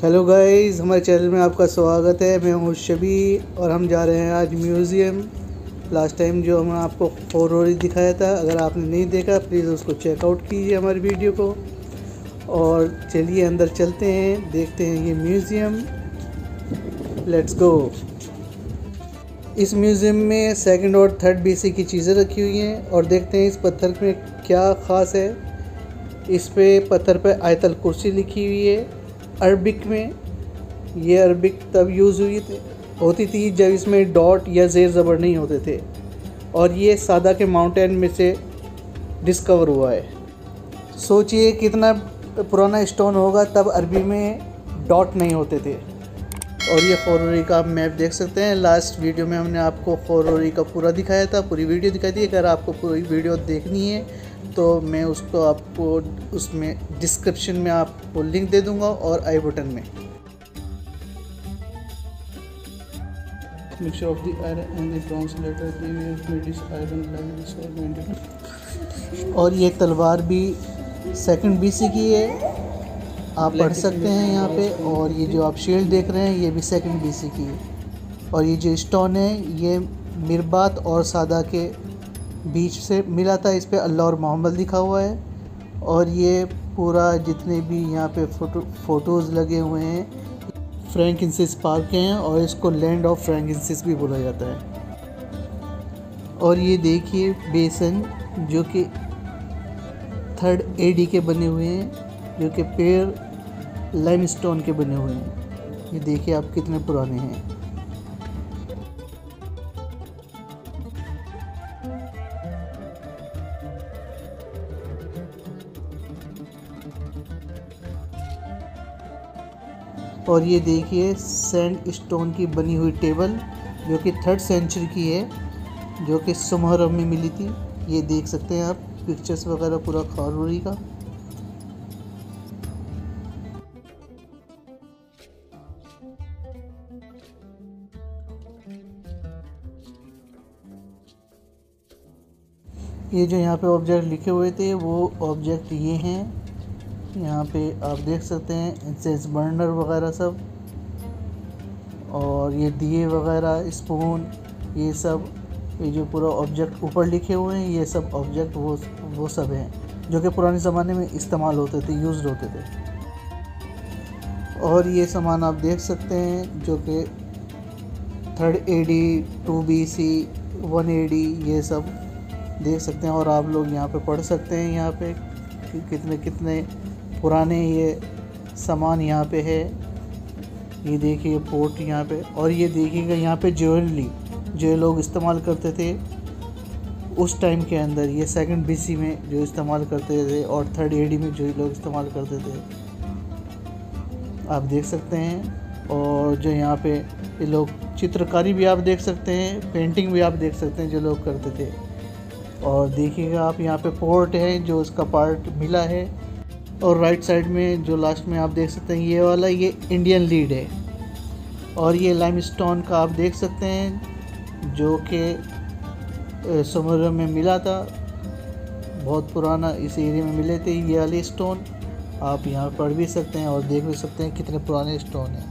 Hello guys, हमारे channel में आपका स्वागत है। मैं हूँ शबी और हम जा रहे हैं आज म्यूज़ियम। लास्ट टाइम जो हमने आपको फोरोरी दिखाया था, अगर आपने नहीं देखा प्लीज़ उसको चेकआउट कीजिए हमारी वीडियो को। और चलिए अंदर चलते हैं, देखते हैं ये म्यूज़ियम। Let's go. इस म्यूज़ियम में सेकंड और थर्ड बीसी की चीज़ें रखी हुई हैं और देखते हैं इस पत्थर में क्या ख़ास है। इस पे पत्थर पे आयतल कुर्सी लिखी हुई है अरबिक में। ये अरबिक तब यूज़ होती थी जब इसमें डॉट या ज़ेर ज़बर नहीं होते थे, और ये सादा के माउंटेन में से डिस्कवर हुआ है। सोचिए कितना पुराना स्टोन होगा, तब अरबी में डॉट नहीं होते थे। और ये फोरोरी का आप मैप देख सकते हैं। लास्ट वीडियो में हमने आपको फोरोरी का पूरा दिखाया था, पूरी वीडियो दिखाई थी। अगर आपको पूरी वीडियो देखनी है तो मैं उसको आपको उसमें डिस्क्रिप्शन में आपको लिंक दे दूंगा और आई बटन में। Mixture of the iron and the bronze later British iron line. और ये तलवार भी सेकंड बीसी की है, आप पढ़ सकते हैं यहाँ पे। और ये जो आप शील्ड देख रहे हैं ये भी सेकंड बीसी की है। और ये जो स्टोन है ये मिरबात और सादा के बीच से मिला था। इस पे अल्लाह और मोहम्मद लिखा हुआ है। और ये पूरा जितने भी यहाँ पे फ़ोटोज़ लगे हुए हैं फ्रैंकिंसिस पार्क हैं, और इसको लैंड ऑफ फ्रैंकिंसिस भी बोला जाता है। और ये देखिए बेसन जो कि 3rd AD के बने हुए हैं, जो कि पेड़ लाइमस्टोन के बने हुए हैं। ये देखिए आप कितने पुराने हैं। और ये देखिए सैंड स्टोन की बनी हुई टेबल जो कि 3rd सेंचुरी की है, जो कि सुमहरम में मिली थी। ये देख सकते हैं आप पिक्चर्स वगैरह पूरा फोरोरी का। ये जो यहाँ पे ऑब्जेक्ट लिखे हुए थे वो ऑब्जेक्ट ये हैं। यहाँ पे आप देख सकते हैं इंसेंस बर्नर वगैरह सब, और ये दिए वगैरह, स्पून, ये सब। ये जो पूरा ऑब्जेक्ट ऊपर लिखे हुए हैं ये सब ऑब्जेक्ट वो सब हैं जो कि पुराने ज़माने में इस्तेमाल होते थे, यूज़ होते थे। और ये सामान आप देख सकते हैं जो कि 3rd AD, 2 BC, 1 AD, ये सब देख सकते हैं। और आप लोग यहाँ पे पढ़ सकते हैं यहाँ पे कितने कितने पुराने ये सामान यहाँ पे है। ये देखिए पोर्ट यहाँ पे। और ये देखिएगा यहाँ पे ज्वेलरी जो लोग इस्तेमाल करते थे उस टाइम के अंदर, ये 2nd BC में जो इस्तेमाल करते थे, और 3rd AD में जो लोग इस्तेमाल करते थे, आप देख सकते हैं। और जो यहाँ पे ये लोग चित्रकारी भी आप देख सकते हैं, पेंटिंग भी आप देख सकते हैं जो लोग करते थे। और देखिएगा आप यहाँ पे पोर्ट है जो उसका पार्ट मिला है। और राइट साइड में जो लास्ट में आप देख सकते हैं ये वाला, ये इंडियन लीड है। और ये लाइमस्टोन का आप देख सकते हैं जो कि समुद्र में मिला था, बहुत पुराना इस एरिया में मिले थे ये वाले स्टोन। आप यहाँ पढ़ भी सकते हैं और देख भी सकते हैं कितने पुराने स्टोन हैं।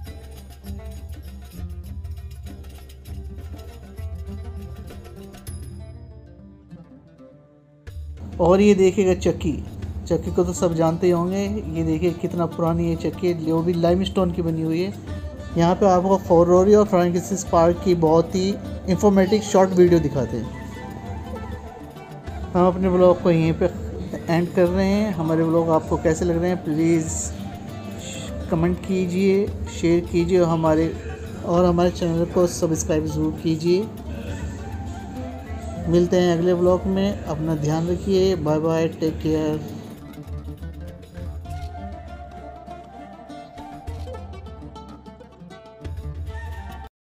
और ये देखिएगा चक्की को तो सब जानते ही होंगे। ये देखिए कितना पुरानी ये चक्की है, जो भी लाइमस्टोन की बनी हुई है। यहाँ पे आपको फोरोरी और फ्रैंकिंसिस पार्क की बहुत ही इंफॉर्मेटिव शॉर्ट वीडियो दिखाते हैं। हम अपने ब्लॉग को यहीं पे एंड कर रहे हैं। हमारे ब्लॉग आपको कैसे लग रहे हैं प्लीज़ कमेंट कीजिए, शेयर कीजिए, और हमारे चैनल को सब्सक्राइब ज़रूर कीजिए। मिलते हैं अगले ब्लॉग में। अपना ध्यान रखिए। Bye bye, take care.